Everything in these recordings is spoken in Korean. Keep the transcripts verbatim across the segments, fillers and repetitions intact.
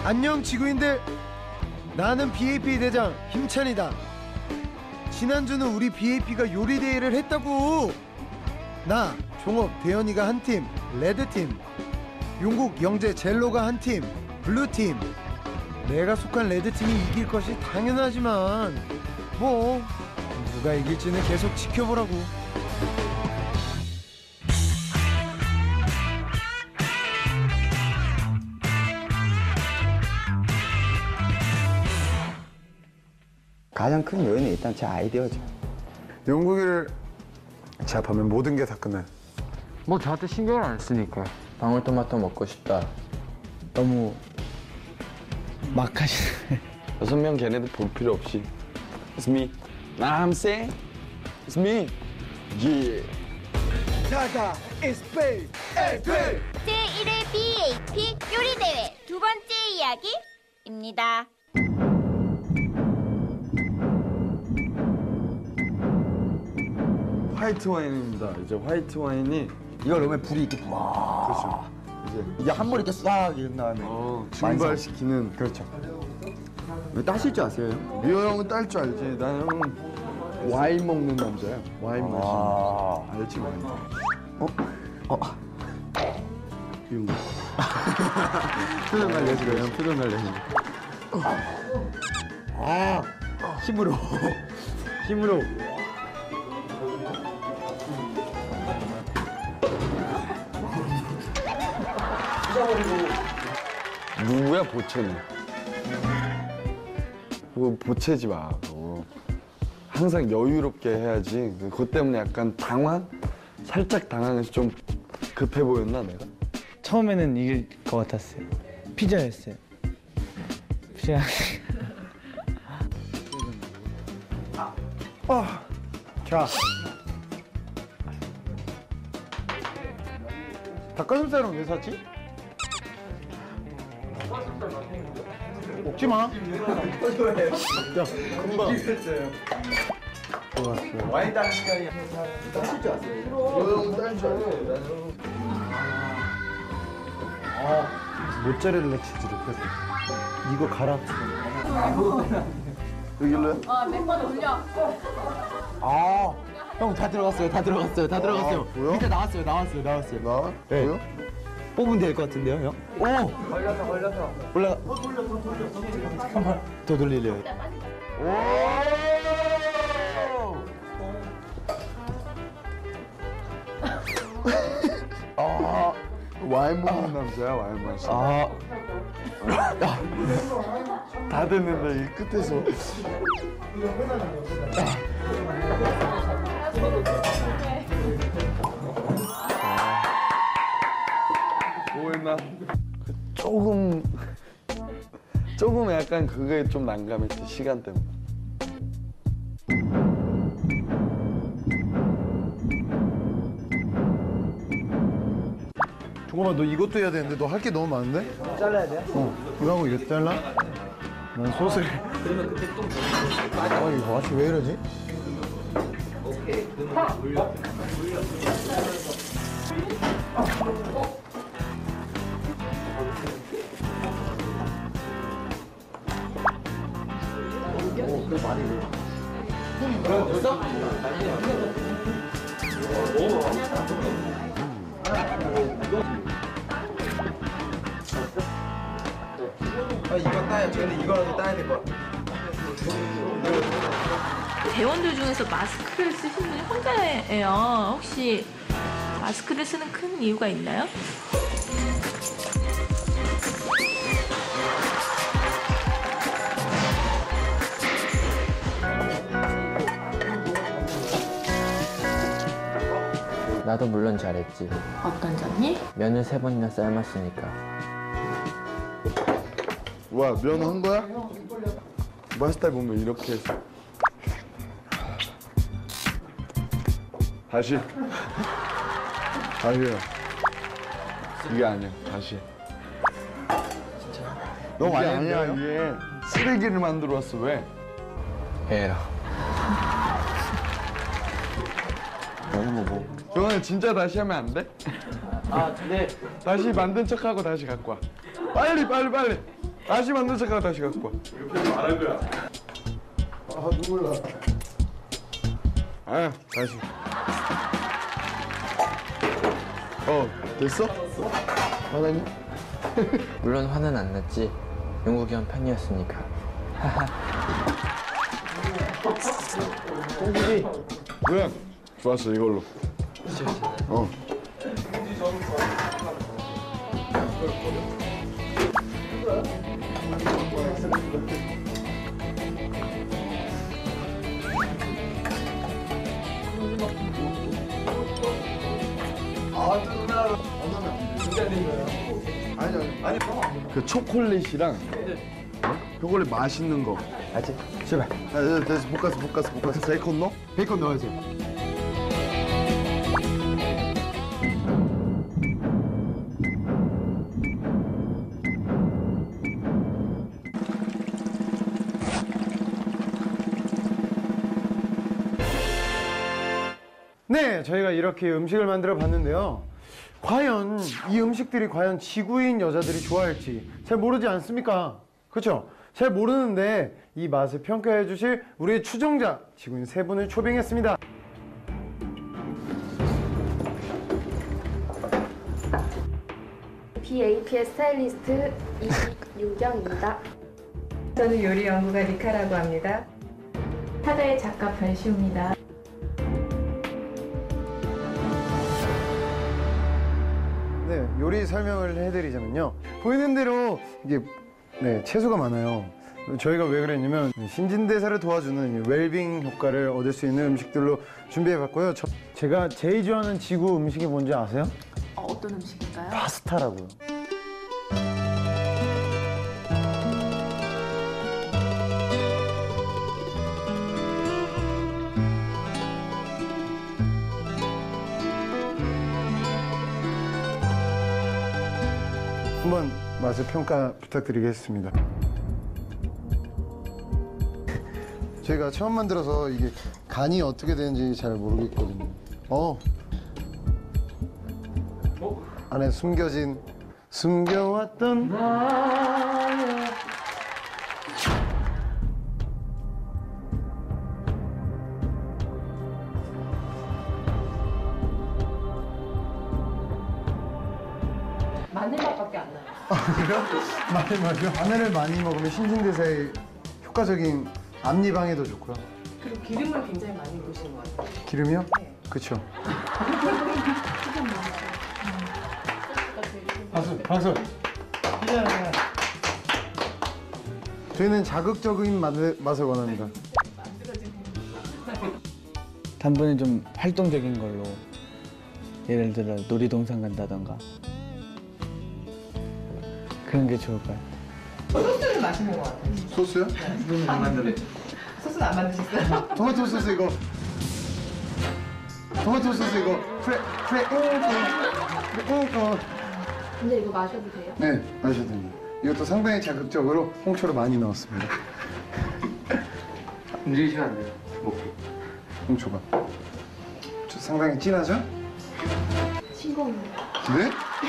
안녕 지구인들, 나는 비에이피 대장 힘찬이다. 지난주는 우리 비에이피가 요리 대회를 했다고. 나 종업 대현이가 한 팀 레드팀, 용국 영재 젤로가 한 팀 블루팀. 내가 속한 레드팀이 이길 것이 당연하지만 뭐 누가 이길지는 계속 지켜보라고. 가장 큰 요인은 일단 제 아이디어죠. 용국이를 제압하면 모든 게 다 끝나요. 뭐 저한테 신경을 안 쓰니까. 방울토마토 먹고 싶다. 너무 막 하시네. 여섯 명 걔네들 볼 필요 없이 It's me. I'm saying It's me. Yeah. 자자, it's babe. 제일 회 비에이피 요리대회 두 번째 이야기입니다. 화이트 와인입니다. 이제 화이트 와인이 이걸 넣으면 불이 이렇게 와. 그렇죠. 이제 이게 한 번 이렇게 싹 이런 다음에. 어, 증발시키는. 그렇죠. 왜 따실 줄 아세요? 리오 형은 딸 줄 알지. 나 형은 와인 먹는 남자야. 와인 마시는 남자. 알지 와인. 어? 어? 이런 거. 표정 관리 지금 표정 관리. 아, 힘으로. 힘으로. 누구야 보채는? 그거 보채지 마. 그거. 항상 여유롭게 해야지. 그것 때문에 약간 당황? 살짝 당황해서 좀 급해 보였나 내가? 처음에는 이길 것 같았어요. 피자였어요. 피자. 아, 자, 닭가슴살은 왜 샀지? 먹지 마. 야, 금방. 와인 따는 시간이 따실 줄 아세요? 리오 형은 딸 줄 알지. 아, 모짜렐라 치즈를 뺐어. 이거 갈아. 여길래? 아, 형 다 들어갔어요. 다 들어갔어요. 다 들어갔어요. 아, 보여? 밑에 나왔어요. 나왔어요. 나왔어요. 나? 네. 보여? 뽑으면 될 것 같은데요, 형? 오! 걸렸어, 걸렸어. 올라가. 더 돌려, 더 돌려, 더 돌려. 잠깐만. 더 돌리려요. 아, 와인 먹는 남자야, 와인 마시. 아, 다 됐는데 이 끝에서. 뭐 했나? 조금 조금 약간 그게 좀 난감했지, 시간 때문에. 종범아, 너 이것도 해야 되는데 너 할 게 너무 많은데? 잘라야 돼요? 어, 이거 하고 이거 잘라? 난 소스를. 그러면 그때 또. 아, 이거 맛이 왜 이러지? 아, 이거 따야, 저희는 이거라도 따야 될 것 같아요. 대원들 중에서 마스크를 쓰시는 분이 혼자예요. 혹시 마스크를 쓰는 큰 이유가 있나요? 나도 물론 잘했지. 어떤 점이? 면을 세 번이나 삶았으니까. 와, 면 한 거야? 마스터 보면 이렇게 해서. 다시. 다시요. 이게 아니야. 다시. 너 이게 많이 아니야, 아니야. 이게 쓰레기를 만들어 왔어. 왜? 에라. 너는 뭐. 정환이 진짜 다시 하면 안 돼? 아, 네. 다시 만든 척하고 다시 갖고 와. 빨리 빨리 빨리. 다시 만든 척하고 다시 갖고 와. 아 눈물 나. 아, 다시. 어, 됐어? 화나니? 물론 화는 안 났지. 용국이 형 팬이었으니까. 그래. 좋았어, 이걸로. 어. 그 초콜릿이랑 어? 초콜릿 맛있는 거. 알지? 제발. 아, 네, 됐어. 볶았어, 볶았어, 볶았어. 베이컨 넣어? 베이컨 넣어야지. 네, 저희가 이렇게 음식을 만들어 봤는데요. 과연 이 음식들이 과연 지구인 여자들이 좋아할지 잘 모르지 않습니까? 그렇죠? 잘 모르는데 이 맛을 평가해 주실 우리의 추종자 지구인 세 분을 초빙했습니다. 비에이피의 스타일리스트 이유경입니다. 저는 요리 연구가 리카라고 합니다. 타다의 작가 변시우입니다. 네, 요리 설명을 해드리자면요. 보이는 대로 이게 네, 채소가 많아요. 저희가 왜 그랬냐면 신진대사를 도와주는 웰빙 효과를 얻을 수 있는 음식들로 준비해봤고요. 저, 제가 제일 좋아하는 지구 음식이 뭔지 아세요? 어, 어떤 음식일까요? 파스타라고요. 한번 맛을 평가 부탁드리겠습니다. 저희가 처음 만들어서 이게 간이 어떻게 되는지 잘 모르겠거든요. 어. 안에 숨겨진 숨겨왔던 마늘 맛밖에 안 나요. 아, 그래요? 마늘 맞아요. 마늘을 많이 먹으면 신진대사에 효과적인 앞니 방에도 좋고요. 그리고 기름을 굉장히 많이 넣으시는 것 같아요. 기름이요? 네. 그렇죠. 박수, 박수. 저희는 자극적인 맛을, 맛을 원합니다. 단번에 좀 활동적인 걸로 예를 들어 놀이동산 간다던가 그런 게 좋을까요? 소스는 맛있는 것 같아요. 소스요? 소스는 안 만드셨어요? 토마토 소스 이거. 토마토 소스 이거. 프레, 프레, 웅, 웅, 웅. 근데 이거 마셔도 돼요? 네, 마셔도 됩니다. 이것도 상당히 자극적으로 홍초를 많이 넣었습니다. 움직이시면 안 돼요. 홍초가. 저 상당히 진하죠? 신공입니다. 네?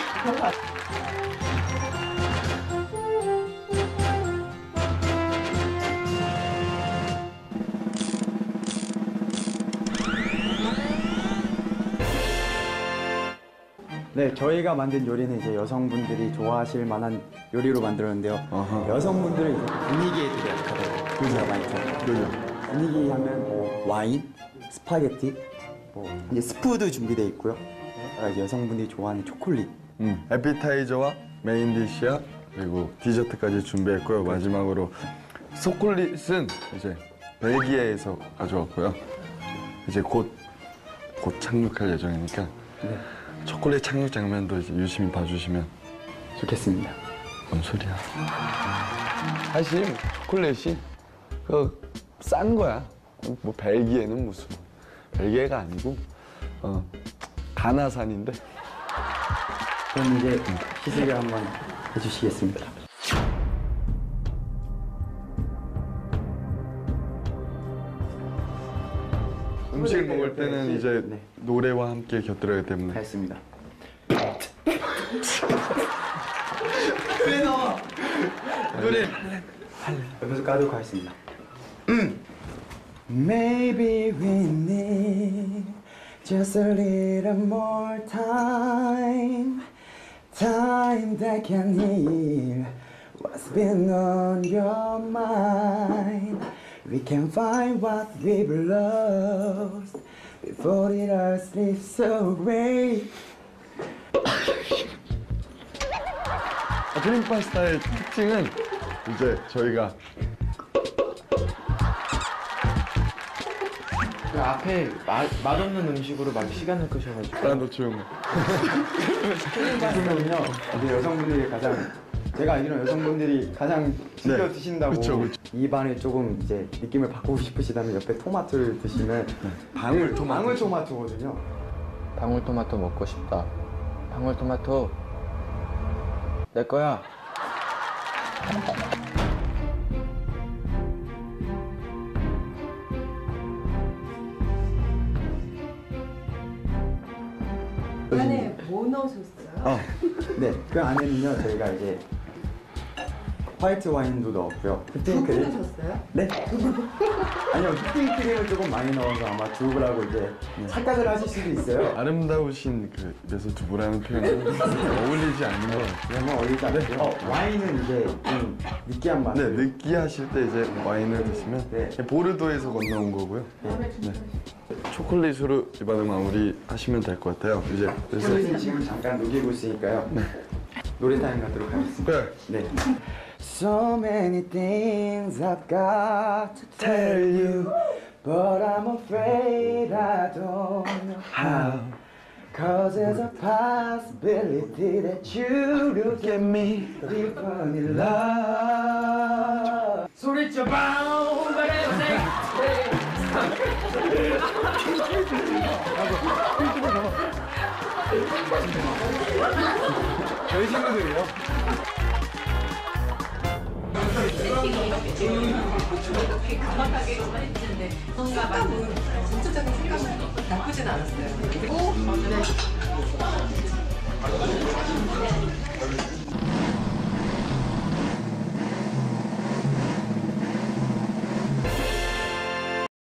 네, 저희가 만든 요리는 이제 여성분들이 좋아하실 만한 요리로 만들었는데요. 아하. 여성분들은 이제 분위기에 되게 약하더라고요. 분위기가 많이 좋아요. 분위기 하면 뭐 와인, 스파게티, 뭐 이제 스프도 준비되어 있고요. 이제 여성분들이 좋아하는 초콜릿. 음, 에피타이저와 메인 디시와 그리고 디저트까지 준비했고요. 마지막으로 초콜릿은 이제 벨기에에서 가져왔고요. 이제 곧, 곧 착륙할 예정이니까 네. 초콜릿 착륙 장면도 이제 유심히 봐주시면 좋겠습니다. 뭔 소리야? 사실 초콜릿이 그 싼 거야. 뭐 벨기에는 무슨 벨기에가 아니고 어, 가나산인데. 그럼 이제 시식을 한번 해주시겠습니다. 음식을 먹을 때는 이제 네. 노래와 함께 곁들여야 때문에. 알겠습니다. 아, 노래 옆에서 까도록 하겠습니다. 음. Maybe we need just a little more time, time that can heal what's been on your mind. We can find what we've lost before it all slips away. 드림 파스타의 특징은 이제 저희가 그 앞에 마, 맛없는 음식으로 막 시간을 끄셔가지고. 아, 너 조용해. 그러면요, 이제 여성분들이 가장 제가 알기로 여성분들이 가장 즐겨 네. 드신다고. 그쵸, 그쵸. 입안을 조금 이제 느낌을 바꾸고 싶으시다면 옆에 토마토를 드시면 방울토마토. 방울토마토거든요. 방울토마토 먹고 싶다. 방울토마토 내 거야. 안에 뭐 넣으셨어요? 어, 네, 그 안에는요 저희가 이제 화이트 와인도 넣었고요. 휘핑 크림. 넣으셨어요? 네. 아니요, 휘핑 크림을 조금 많이 넣어서 아마 두부라고 이제 착각을 하실 수도 있어요. 아름다우신 그 입에서 두부라는 표현은 어울리지 않는 것 같아요. 너무 어울리지 않고요. 어, 와인은 이제 좀 느끼한 맛. 네, 느끼하실 때 이제 와인을 드시면 네. 보르도에서 건너온 거고요. 네. 초콜릿으로 입안을 마무리 하시면 될 것 같아요. 이제 그래서 초콜릿은 지금 잠깐 녹이고 있으니까요. 노래 타임 가도록 하겠습니다. 네. 네. So many things I've got to tell you, but I'm afraid I don't know how. Cause there's a possibility that you look at me, deeper in love. 소리쳐 봐, 저희 친구들이요. 이렇게 가만하게만 했는데 뭔가 만든 전체적인 생각은 나쁘진 않았어요. 그리고 네.